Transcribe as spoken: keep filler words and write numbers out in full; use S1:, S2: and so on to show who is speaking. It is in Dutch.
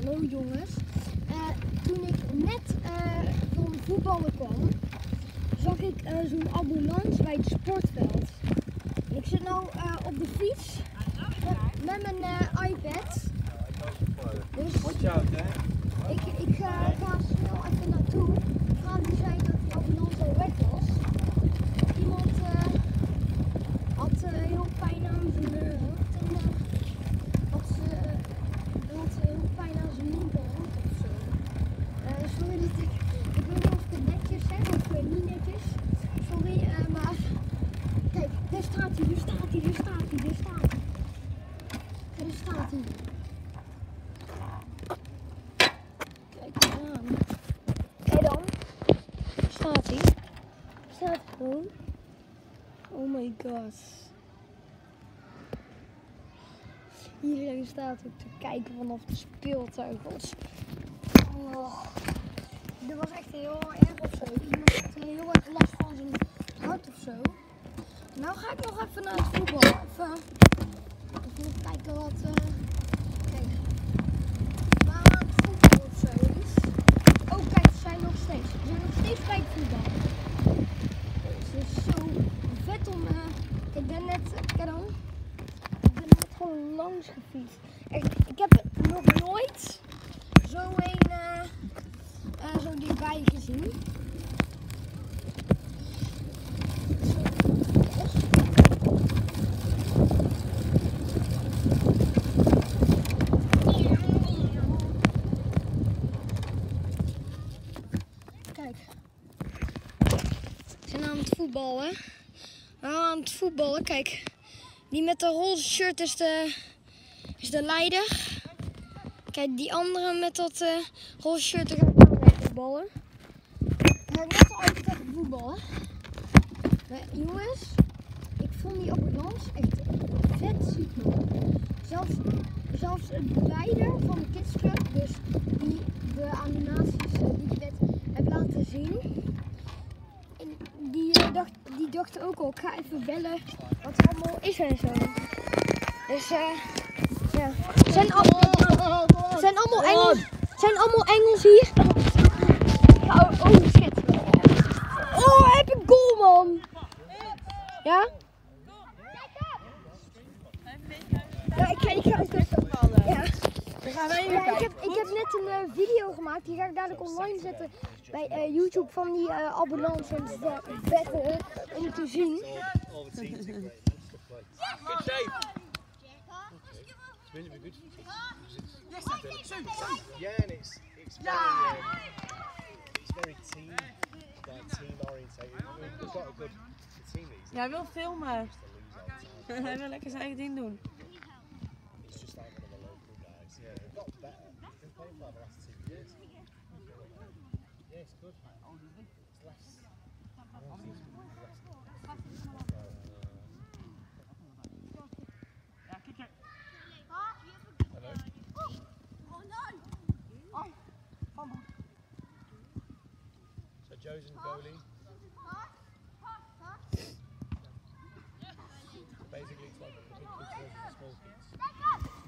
S1: hallo jongens. Uh, toen ik net uh, van voetballen kwam, zag ik uh, zo'n ambulance bij het sportveld. Ik zit nu uh, op de fiets met, met mijn uh, iPad. Dus ik, ik uh, ga snel even naartoe. Vraag die zei dat die ambulance al weg was. Iemand uh, had uh, heel pijn aan zijn uh, hoofd en uh, had, uh, had heel pijn aan zijn linkerhand of zo. Uh, sorry dat ik, ik weet niet of ik het netjes zeg of uh, niet netjes. Sorry, uh, maar kijk, daar staat hij, daar staat hij, daar staat hij, daar staat hij. Daar staat hij. Kijk eens aan. Kijk dan. Staat hij. Staat gewoon. Oh my god. Iedereen staat ook te kijken vanaf de speeltuigels. Oh, dit was echt heel erg of zo. Iemand had heel erg last van zijn hart of zo. Nou ga ik nog even naar het voetbal. Even, even kijken wat. Uh, kijk. Waar aan het voetbal of zo is. Oh kijk, ze zijn nog steeds. Ze zijn nog steeds bij het voetbal. Het is zo vet om. Uh, ik ben net. Kijk dan. Ik ben net gewoon langs gefietst. Echt, ik heb nog nooit zo een uh, uh, zo dichtbij gezien. Kijk. We zijn aan het voetballen. We zijn aan het voetballen. Kijk. Die met de roze shirt is de, is de leider. Kijk, die andere met dat uh, roze shirt gaat daar mee voetballen. Ik heb net al even tegen voetballen. Maar jongens, ik vond die ambulance echt vet ziek nog. Zelfs, zelfs de leider van de Kids Club, dus die de animaties uh, die ik net heb laten zien. En die, uh, dacht, die dacht ook al, ik ga even bellen wat er allemaal is en zo. Dus uh, ja, zijn, al, zijn allemaal Engels, zijn allemaal Engels hier. Oh, oh shit. Oh, heb ik goal man. Ja? Ja, ik ga, ik ga, ik ga, ja. Ja, ik, heb, ik heb net een uh, video gemaakt, die ga ik dadelijk online zetten bij uh, YouTube van die uh, ambulance. En het is wel vet uh, om te zien.
S2: Good shape. It's really good. Yes, so, so. Yeah, and it's it's very um, it's very team like team orientated. We've got a good team these.
S3: Ja, hij wil filmen. Hij wil lekker zijn eigen ding doen.
S2: It's just like one of the local guys. Yeah, they've got better. They've been playing for the last two years. Yeah, it's good. It's less. So Joe's in goalie. Basically, it's like the big kids versus the small kids.